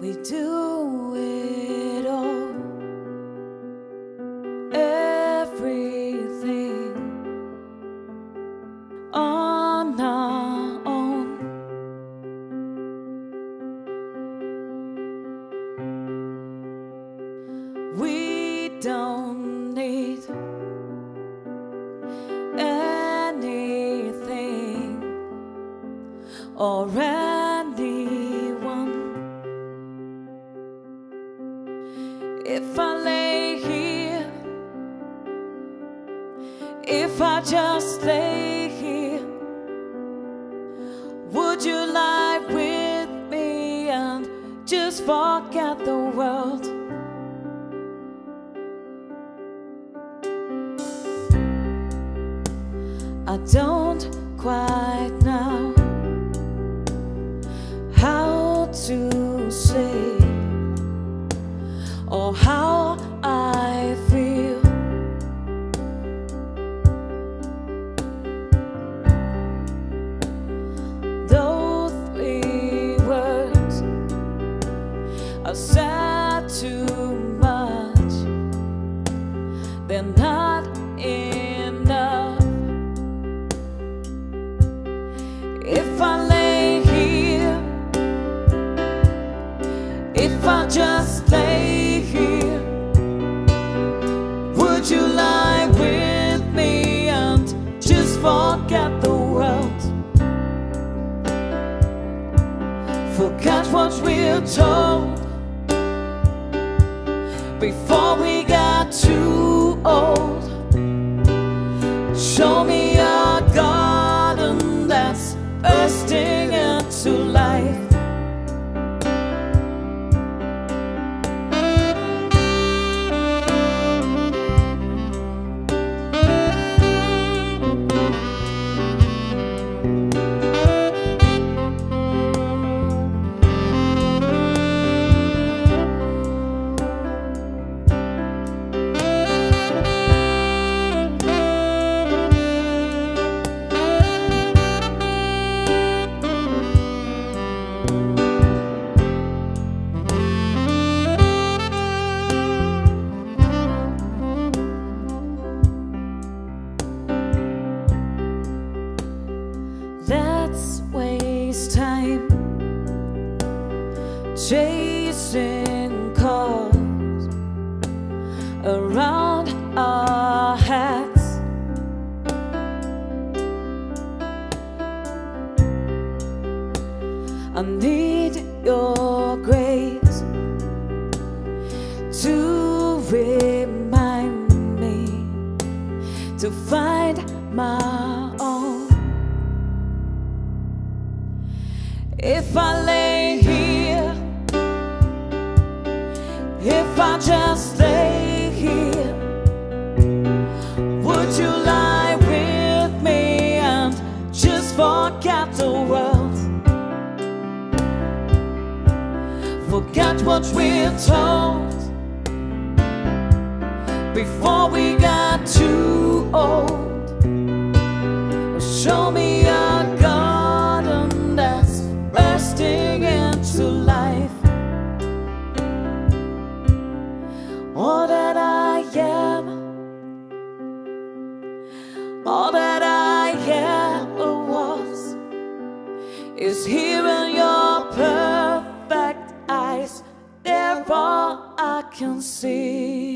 We do it all, everything on our own. We don't need anything or anyone. If I lay here, if I just lay here, would you lie with me and just forget the world? I don't quite know how to say or how I feel. Those three words are said too much. They're not enough. If I lay here, if I just lay here, would you lie with me and just forget the world? Forget what we're told before we got too old. Show me a garden that's bursting into life. Let's waste time chasing cars around our heads. I need your grace to remind me to find my own. If I lay here, if I just lay here, would you lie with me and just forget the world? Forget what we're told before we got too old. Show me a garden that's bursting into life. All that I am, all that I ever was, is here in your perfect eyes. They're all I can see.